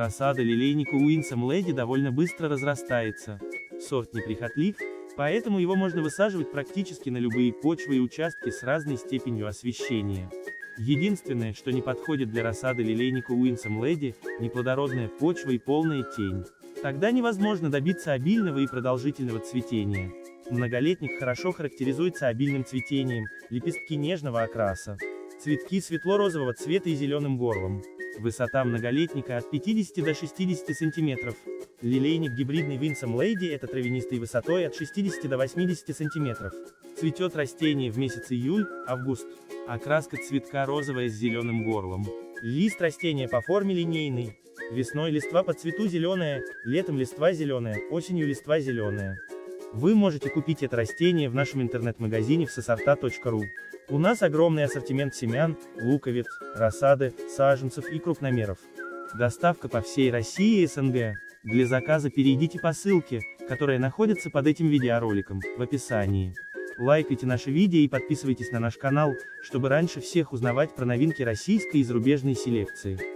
Рассада лилейника Уинсом Леди довольно быстро разрастается. Сорт неприхотлив, поэтому его можно высаживать практически на любые почвы и участки с разной степенью освещения. Единственное, что не подходит для рассады лилейника Уинсом Леди, неплодородная почва и полная тень. Тогда невозможно добиться обильного и продолжительного цветения. Многолетник хорошо характеризуется обильным цветением, лепестки нежного окраса. Цветки светло-розового цвета и зеленым горлом. Высота многолетника от 50 до 60 см. Лилейник гибридный Winsome Lady — это травянистой высотой от 60 до 80 см. Цветет растение в месяц июль-август. Окраска цветка розовая с зеленым горлом. Лист растения по форме линейный. Весной листва по цвету зеленая, летом листва зеленая, осенью листва зеленая. Вы можете купить это растение в нашем интернет-магазине всесорта.ру. У нас огромный ассортимент семян, луковиц, рассады, саженцев и крупномеров. Доставка по всей России и СНГ. Для заказа перейдите по ссылке, которая находится под этим видеороликом, в описании. Лайкайте наши видео и подписывайтесь на наш канал, чтобы раньше всех узнавать про новинки российской и зарубежной селекции.